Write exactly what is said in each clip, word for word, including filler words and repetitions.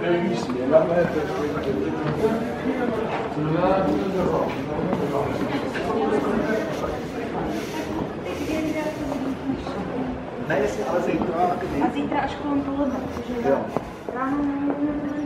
Ne, jestli, ale zítra. A zítra až kolem poledne, protože ráno nemůžeme.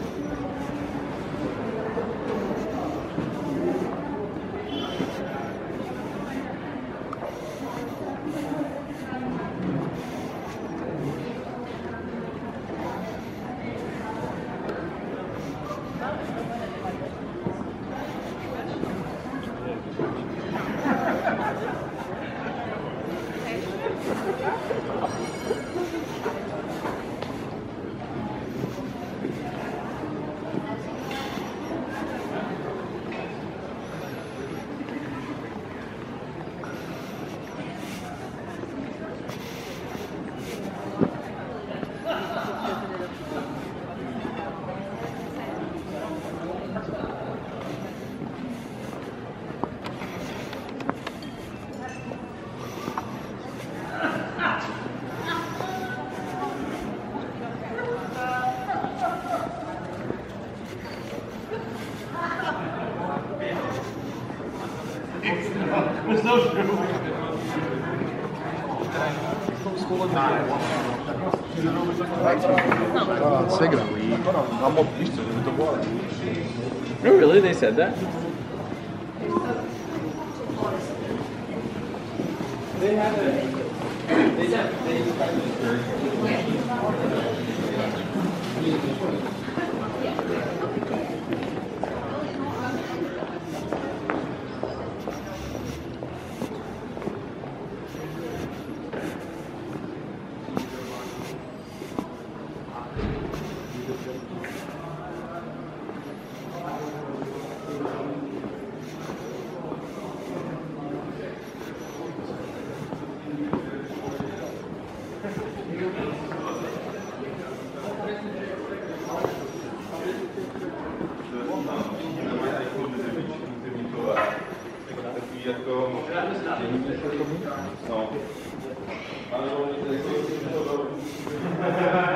There's no true. Oh, really? They said that? They had a. They said jako... No. Ale